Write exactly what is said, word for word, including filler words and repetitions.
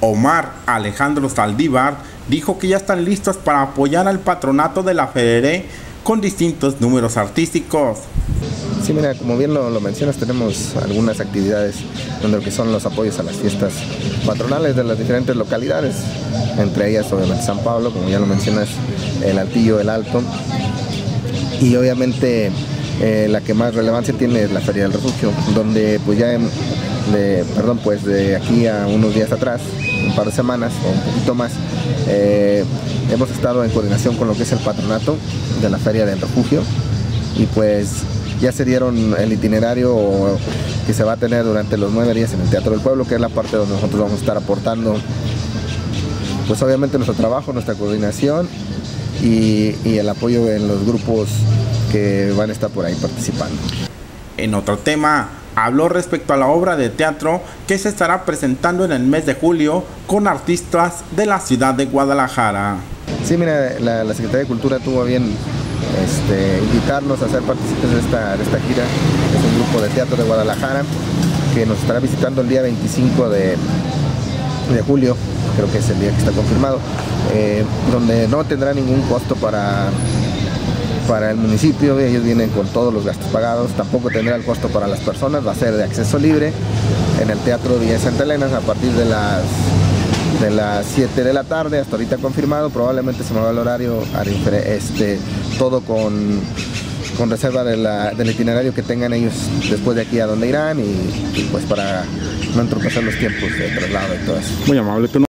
Omar Alejandro Saldívar dijo que ya están listos para apoyar al patronato de la Ferere con distintos números artísticos. Sí, mira, como bien lo, lo mencionas, tenemos algunas actividades donde lo que son los apoyos a las fiestas patronales de las diferentes localidades, entre ellas obviamente San Pablo, como ya lo mencionas, el Altillo, el Alto, y obviamente eh, la que más relevancia tiene es la Feria del Refugio, donde pues ya en, de, perdón, pues de aquí a unos días atrás, un par de semanas o un poquito más, eh, hemos estado en coordinación con lo que es el patronato de la Feria del Refugio, y pues ya se dieron el itinerario que se va a tener durante los nueve días en el Teatro del Pueblo, que es la parte donde nosotros vamos a estar aportando pues obviamente nuestro trabajo, nuestra coordinación y, y el apoyo en los grupos que van a estar por ahí participando. En otro tema, habló respecto a la obra de teatro que se estará presentando en el mes de julio con artistas de la ciudad de Guadalajara. Sí, mira, la, la Secretaría de Cultura tuvo a bien este, invitarnos a ser partícipes de esta, de esta gira. Es un grupo de teatro de Guadalajara que nos estará visitando el día veinticinco de julio, creo que es el día que está confirmado, eh, donde no tendrá ningún costo para, para el municipio. Ellos vienen con todos los gastos pagados, tampoco tendrá el costo para las personas, va a ser de acceso libre en el Teatro Villa Santa Elena a partir de las de las siete de la tarde, hasta ahorita confirmado. Probablemente se mueva el horario, este, todo con, con reserva de la, del itinerario que tengan ellos después de aquí a donde irán, y, y pues para no entorpecer los tiempos de traslado y todo eso. Muy amable.